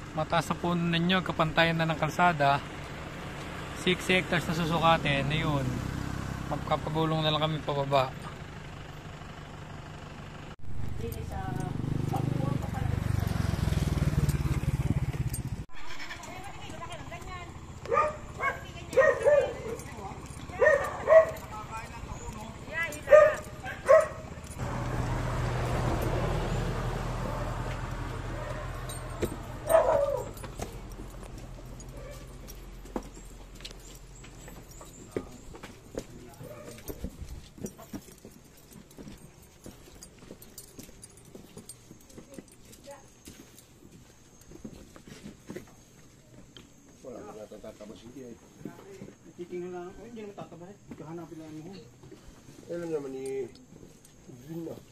mataas na puno ninyo, kapantayan na ng kalsada. 6 hectares na susukatin, ayun. Magkapagulong na lang kami pababa. Tatabas hindi ay. Titingnan lang ako, hindi naman tatabas. Kahanapin lang mo. Alam naman ni Green na.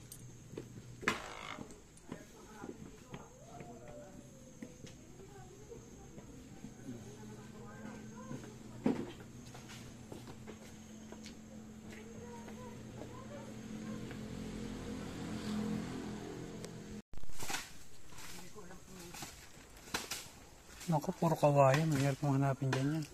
Naku, puro kawayan. Mayroon kong hanapin dyan yan.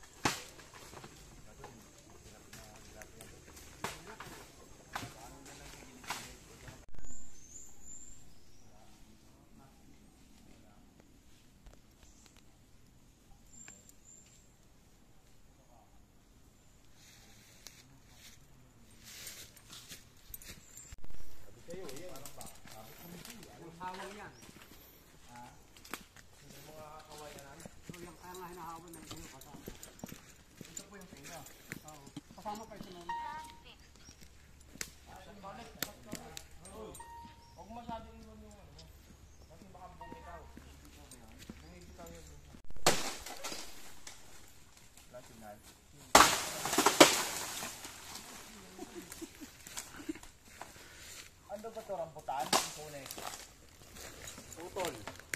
Kasama pa ito naman. Huwag masyadong iwan yung ano. Kasi baka bumitaw. Bumitaw yun. Latinal. Ano ba ito? Rambutan? Tunay. Tutol.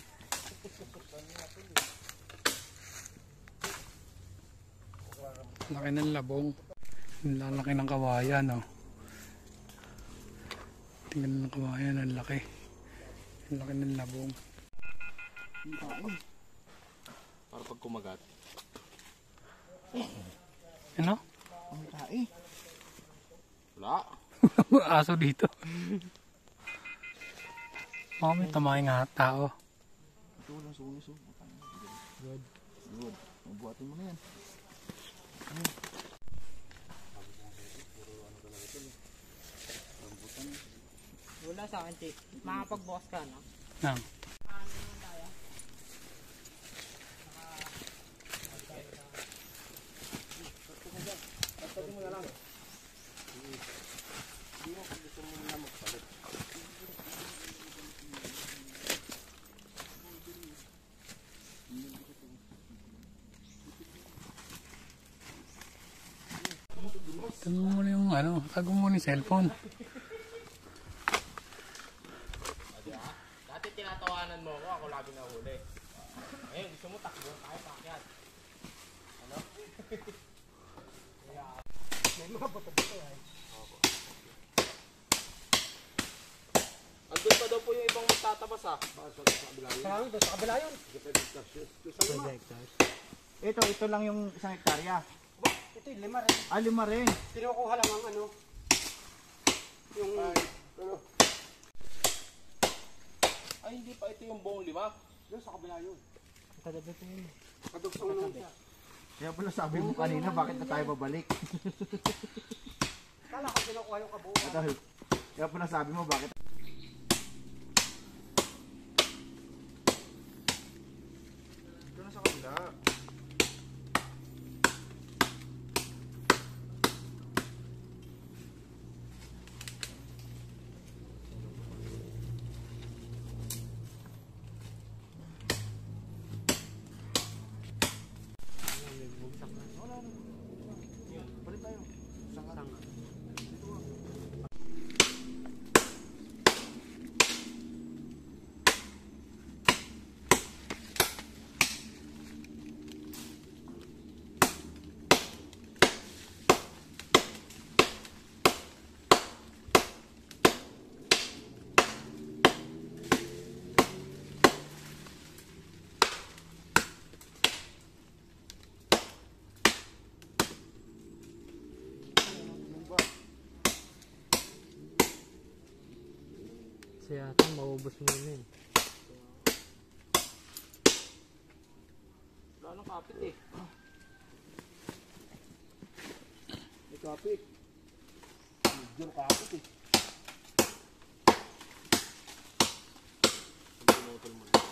Laki ng labong. Ang lalaki ng kawayan, oh. Tingnan ng kawayan, ang laki. Ang laki ng labong. Para pag kumagat. Ano? Ang tae. Wala. Aso dito. Oh, may tamahin nga tao. Ito walang sunis. Good. Good. Mabuhatin mo na yan. Wala sa akin, Chick. Makapag-boss ka, no? Nang. Ano naman tayo? Pagpagin mo na lang. Hindi mo kung gusto mo na magpalit. Tago mo na yung ano, tago mo na yung cellphone. Dati tinatawanan mo ako, ako lagi nahuli. Ngayon, gusto mo takbo, tayo pakyat. Ano? May mga bato-bato ay. Andun pa daw po yung ibang magtatabas ha. Sa kabila yun. Marami doon sa kabila yun. Ito lang yung 1 hektarya. Ito yung 5 rin. Ah, 5 rin. Kinukuha lang ang ano. Yung Ano? Ay, hindi pa ito yung buong 5. doon sa kabila yun. Kadabit yun. Kadugsong nung siya. Kaya pala sabi mo kanina, bakit na tayo babalik? Kala ko kinukuha yung kabuuan. Kaya pala sabi mo, bakit? Ito na sa kabila. Kasi yata maubos mo yun eh. Wala nang kapit eh. May kapit. Medyo kapit eh. Pinutol mo na.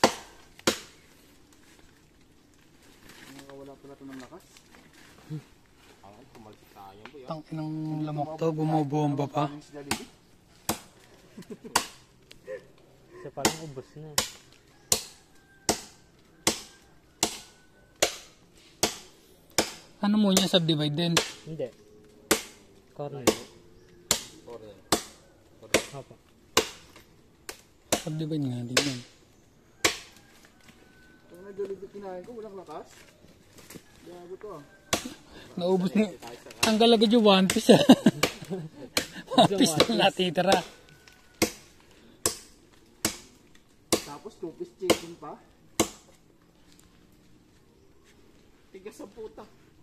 Nakawala pala ito ng lakas. Ay, pumalsik tayo boy. Tang inang lamok to, bumubomba pa. Si Jollibee. Kasi parang ubos na. Ano mo niya, subdivide din? Hindi. Corner. Corner. Apa. Subdivide nga din yan. Kung na Jollibee kinain ko, walang lakas. Gago to ah. Naubos ni... Ang galagad yung one piece ah. One piece na natitira. Tapos 2-piece chicken pa. Tigas sa puta.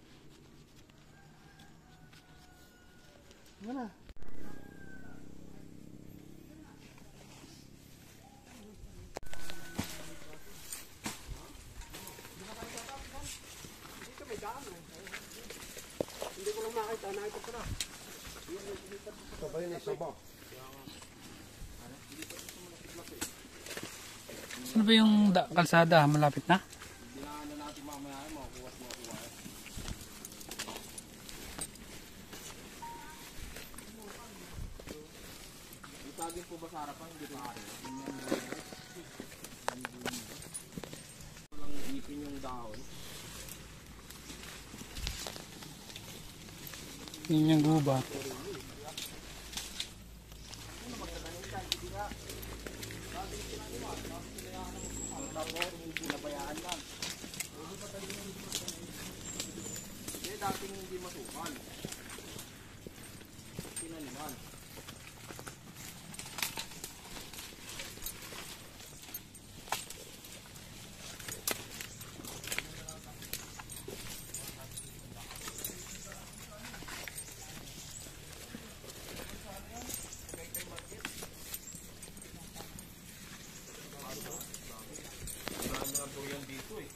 Ano na? Hindi ko lang makita. Nakita ko na. Sabay na sabay. Ano ba yung kalsada? Malapit na? Dinaanan natin mamaya ay makukuha at makukuha. Yung saging po ba sa harapan? Hindi ko maaari. Walang ipin yung dahon. Yun yung gubat. Pinabayaan lang. Hindi, dating hindi masukan. Pinaniman. Marami na po yan dito eh.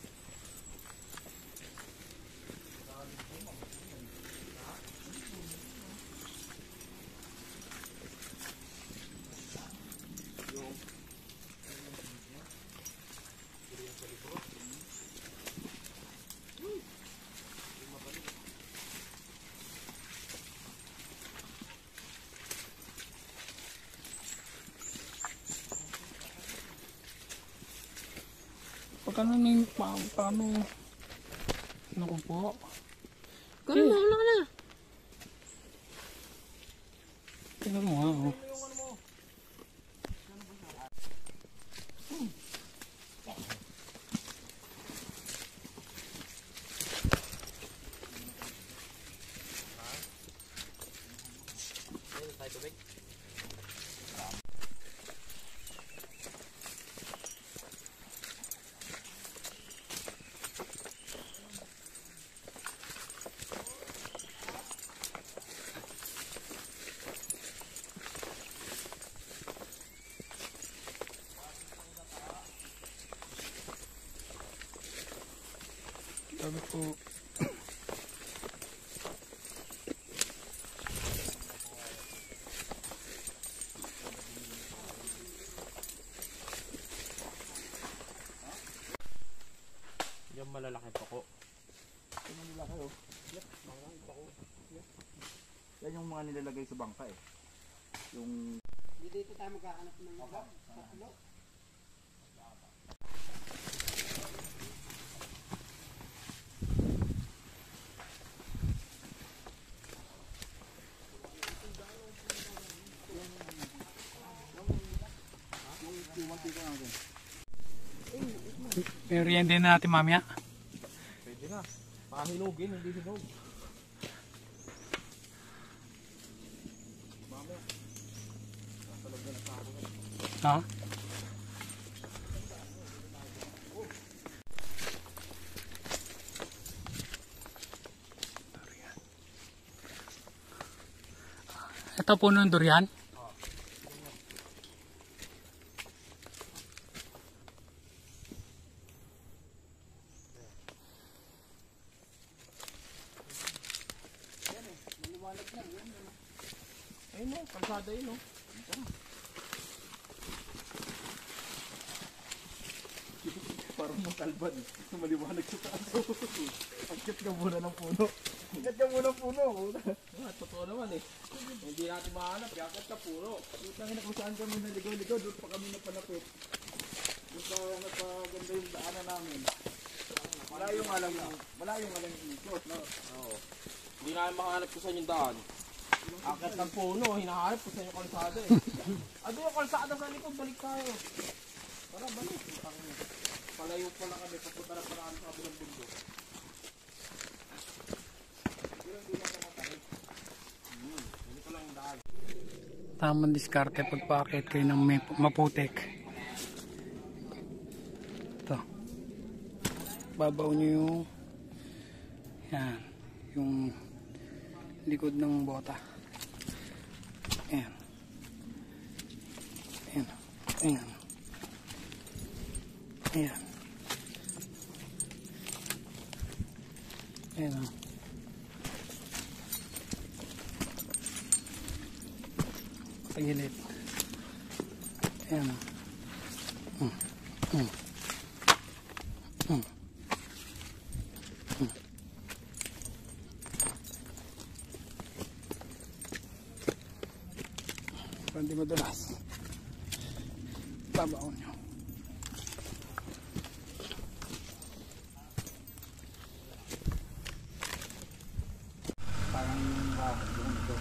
Paano na paano? Naku po. Ganun, wala ka na. Tingnan mo nga oh. Sabi ko, Yung malalaki pa ko. Ano nila kayo? Yan yung mga nilalagay sa bangka eh. Yung Dito tayo magkahanap ng tatlo. merienda na natin mamaya. Pwede na. Pahinugin, hindi hinog. Ha? Ito puno ng durian. Ayun o, kalsada yun o. Parang makalban. Maliwanag sa taas. Pagkat ka muna ng puno. Pagkat ka muna ng puno. Ah, totoo naman eh. Hindi natin mahanap, yakat ka puro. Utangin na kung saan kami naligaw-ligaw. Doon pa kami napanapit. Doon pa napaganda yung daanan namin. Malayo nga lang yung ikot. No? Oo. Hindi namin makahanap ko sa yung daan. Akit ng puno, hinahanap ko sa yung kalsada eh. Ado yung kalsada sa likod, balik tayo. Tara, balik. Palayo pala kami, papunta na pala kami sa kabilang bundok. Hindi ko lang yung daan. Tamang diskarte pagpakit kayo ng maputik. Ito. Babaw nyo yung yan, yung likod ng bota. Ayan. Ayan. Ayan. Ayan. Ayan. Pagilid. Ayan. Hindi madulas. Babaw nyo. Parang yung ito.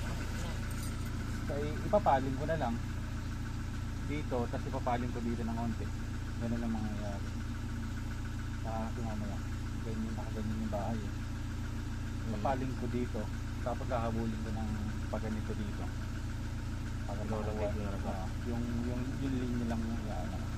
Kaya ipapaling ko na lang dito, tapos ipapaling ko dito ng konti. Ganun ang mangyayari. Sa akin mamaya. Ganyan, nakaganyan yung bahay. Ipapaling ko dito, tapos kahabulin ko ng paganito dito. Para Lolawag na lang. yung linya lang yung